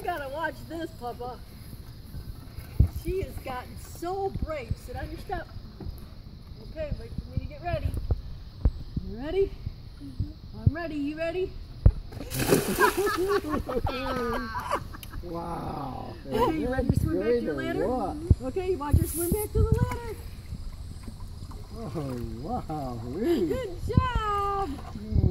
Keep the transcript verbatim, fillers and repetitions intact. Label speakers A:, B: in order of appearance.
A: gotta watch this, Papa. She has gotten so brave. Sit on your step. Okay, wait for me to get ready. You ready? Mm-hmm. I'm ready. You ready?
B: Wow.
A: Okay, you ready to swim back to your ladder?
B: What?
A: Okay, you want her to swim back to the ladder?
B: Oh, wow. Really?
A: Good job!
B: Mm.